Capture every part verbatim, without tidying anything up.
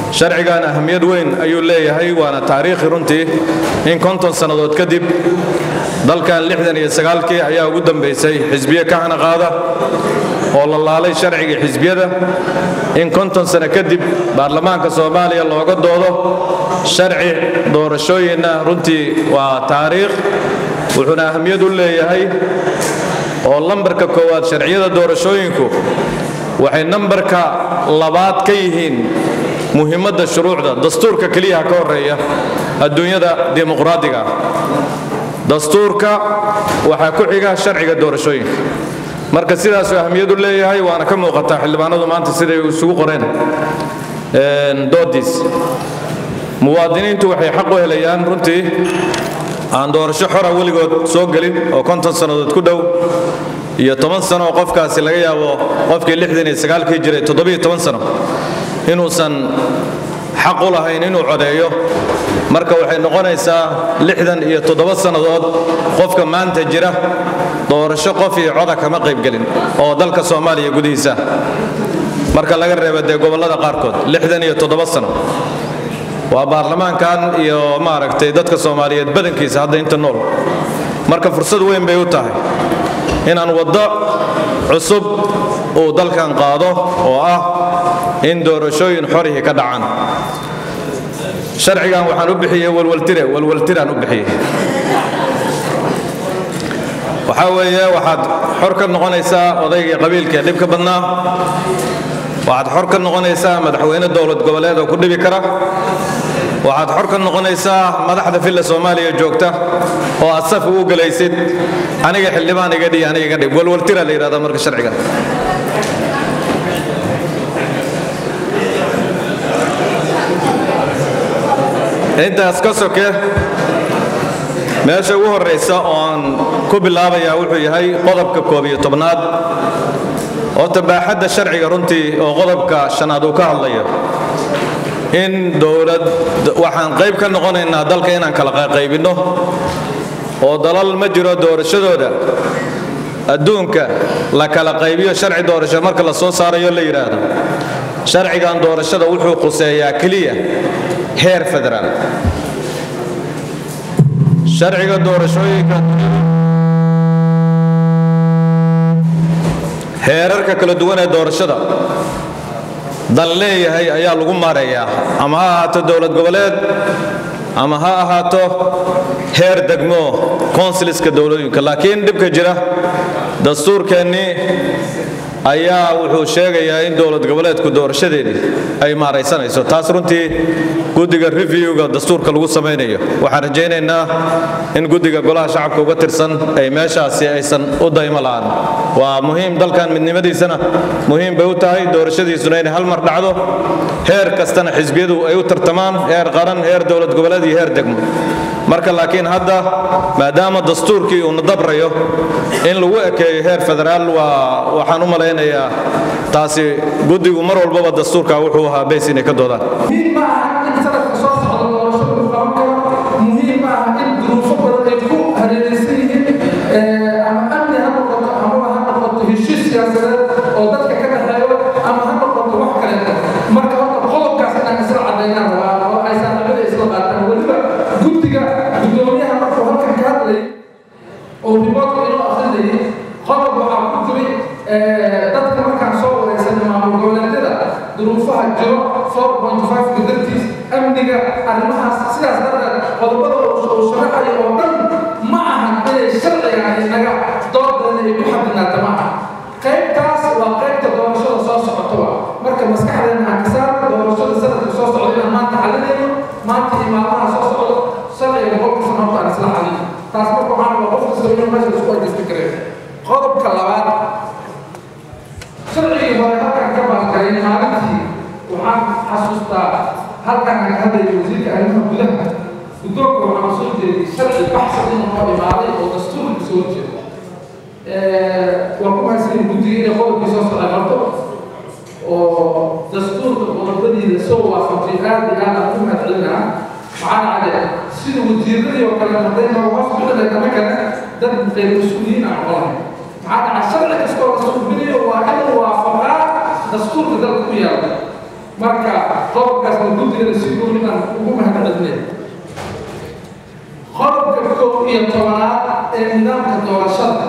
sharcigan ahmiyad weyn ayuu leeyahay waana taariikhi runtii in konton sanadood kadib dalkan lixdan iyo sagaalkii ayaa ugu dambeysay xisbiye ka hana qaada oo la laalay sharciga xisbiyada in konton sano kadib baarlamaanka Soomaaliya looga doodo sharci doorashooyina runtii waa taariikh wuxuuna ahmiyad u leeyahay oo lambarka koowaad sharciyada doorashooyinku waxay nambarka labaad ka yihiin muhiimadda shuruucda dastuurka kaliya ka horeeya adduunyada dimuqraadiga dastuurka waxa ku xiga sharciga doorashooyinka marka sidaas ahmiyad u leeyahay waana ka muuqata xildhibaanadu maanta siday isugu qoreen een doodis muwaadiniintu waxay xaq u helayaan runtii aan doorasho xor ah weligood soo galin oo konton sanadood ku dhow iyo toban sano oo qofkaasi laga yaabo qofkii lixdan iyo sagaal kii jiray toddoba iyo toban sano inuusan xaq u lahayn inuu codeeyo marka waxay noqonaysaa lixdan iyo toddoba sanadood qofka maanta jira doorasho qof iyo cod kama qayb galin oo dalka Soomaaliya gudihiisa marka laga reebo de gobolada qaarkood lixdan iyo toddoba sano waa baarlamaankan iyo maaragtay dadka Soomaaliyeed badankiisa hadda inta nool marka fursad weyn bay u tahay inaan wado cusub oo dalkan qaado oo ah in doorashooyin xorihi ka dhacaan sharcigan waxaan u bixiyay walwaltire walwaltiraan u bixiyay waxa weeye waxaad xor ka noqonaysaa odayga qabiilka dhibka badnaa waxaad xor ka noqonaysaa madaxweyne dawlad goboleed oo ku dhibi kara waxaad xor ka noqonaysaa madaxda filla Soomaaliya joogta oo asaf ugu galaysid aniga xildhibaan iga dhig aniga iga dhig walwaltira la yiraahdo marka sharciga intaas ka soke meesha ugu horeysa oo aan ku bilaabaya wuxuu yahay qodobka koob iyo tobnaad oo tabaaxadda sharciga runtii oo qodobka shanaad uu ka hadlayo in dawlad waxaan qayb ka noqonaynaa dalka inaan kala qaybino oo dalal ma jiro doorashadooda adduunka la kala qaybiyo sharci doorasho marka la soo saarayo la yiraahdo sharcigan doorashada wuxuu quseeyaa kaliya heer federaal sharciga doorashooyinka heerarka kala duwan ee doorashada dal leeyahay ayaa lagu maareeyaa ama ha ahaato dawlad goboleed ama ha ahaato heer degmo consulska dawladooyinka laakiin dibka jira dastuurkeeni ayaa wuxuu sheegayaa in dawlad goboleedku doorashadeedii ay maareysanayso taas runtii guddiga reviewga dastuurka lagu sameeyo waxaan rajaynaynaa in guddiga golaha shacabka uga tirsan ay meeshaasi aysan u daymo la'aan waa muhiim dalkan midnimadiisana muhiim bay u tahay doorashadiisuna inay hal mar dhacdo heer kastana xisbiyadu ay u tartamaan heer qaran heer dawlad goboleed iyo heer degmo marka laakiin hadda maadaama dastuurkii uu nadabrayo in lagu ekeeyo heer federaal waa waxaan u malaynayaa taasi guddigu mar walbaba dastuurka wuxuu ahaa beys inay ka doodaan marka qodobkaasna guddigana si goonidan ugu mahadcelinay qodobka kow iyo tobanaad ee nidaamka doorashada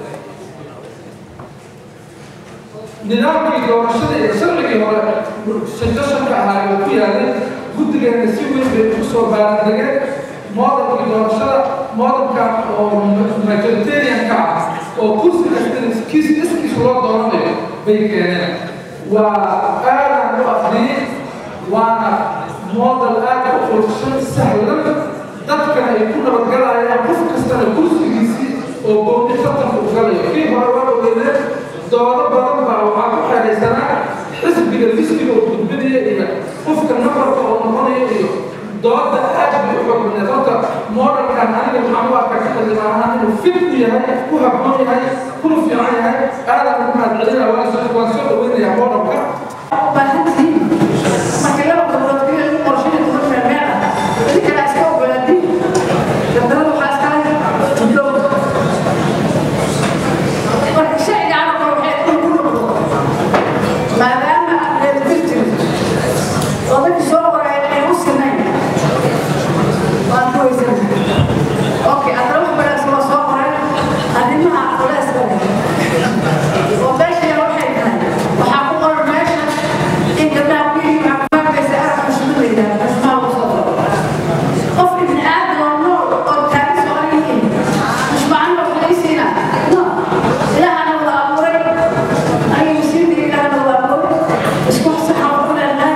nidaamkii doorashada ee sharcigii hore shaqashanka ahaa oo ku yaalay guddigana si weyn bay ugu soo baarandegeen modelkii doorashada modelka oo majoritarianka ah oo kursi kasta kiis iskiis loo dooranayo bay keeneen waa aadan u aqriyey waana model aad u quruxsan sahlan dadkana ay ku nabadgalayaan qof kastana kursigiisii oo gooni tartanka u galayo kii hore waa ogeydeen doodo badan baa waxaa ku xeeleysanaa xisbiga listiga oo gudbinaya iyo qofka nabarka oo noqonaya iyo dooda aad bay u xogbaneed horta modelkan aniga waxaan u arkaa ka xildhibaan ahaan inuu fit u yahay ku habboon yahay kuna fiican yahay aadan ugu mahadcelina waan soo waan soo dhaweynayaa modelka marka laba gabdhood kaliya lagu qorsheeyo toban meel meel ah weli kale iska ogolaadin gabdhada waxaa iska leh gabdho marka shayga aan qoro waxay ku noqdo maadaama aan leedahay odayga soo qoray inay u sinayn waan ku weysanay okay adana wax balaas waa soo qoray arrimaha culays ka leh oo meesha waxay tahay waxaa ku qoran meesha in gabdhaha ku yihiin caafimaadkaysa arag mashruucayda asmaa u soo qoro qof ibni aadam oo nool oo taagis oo aan yihiin mش macno waxaysiina no ilaahana wada abuuray ayay masiirka ilaahana wada abuuray isku saxa oo ku leenahay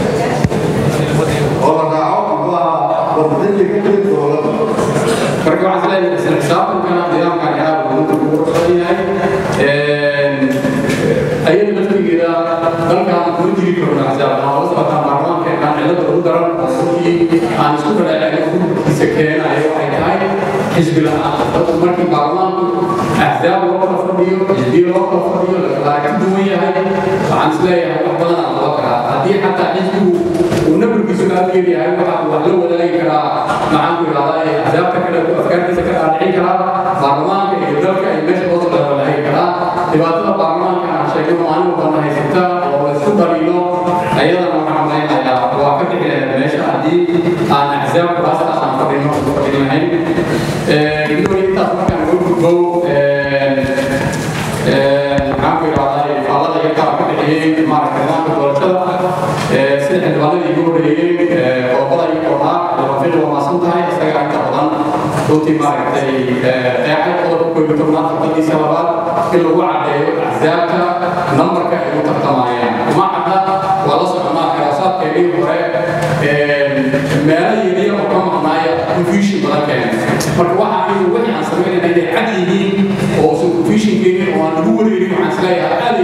marka waxaan isleeyahay isla xisaabtankana nidaamkan aad uu ugu qorshaysan yahay ayada laftigeeda dalkan kuma jiri karno axsaabta oo sababta baarlamaanka aan cilada ugu daran oo aan isku dhaleeceyn kiisa keenayo waxay tahay xisbi la'aan dadku markii baarlamaanku axsaab loo kala fadhiyo xisbiyo loo kala fadhiyo laakiin duwan yahay waxaan isleeyahay wax badan aan loo karaa haddii xataa xisbigu uu nabarkiisu aad u yaryahay waxa uu wax la wadaagi karaa maxaan ku idhahdaa axsaabta kale uu afkaartiisa ka dhaadhicin karaa baarlamaanka iyo dalka ay meesha loo soo wadaagi karaa dhibaatada baarlamaanka aan sheegno maalin walbana haysata oo la isku daliilo ayadana waxaan malaynayaa waa ka bixi lahayd meesha haddii aan axsaab kuraasta aan fadhino fadhin lahayn iyadoo intaas markaan uga gudbo maxaan ku idhahdaa faalada iyo kaa ka bixiyey maaragtay nidaamka doorashada sida xildhibaanadii igu horreeyey qodobada iyo kooxaa rafiiqi waa maasan tahay isaga inta badan runtii maaragtay qeexay qodobka koob iyo tobnaad faqadiisa labaad in lagu caddeeyo axsaabta nambarka ay u tartamayaan uma cadda waa la soconaa xiraasaadkeedii hore meelo yariya oo ka maqnaaya confusion badan keena marka waxa ay wixii aan samaynayna inay cad yihiin oo usan confusion keenin oo aan lagu wareerin waxaan isleeyahay aad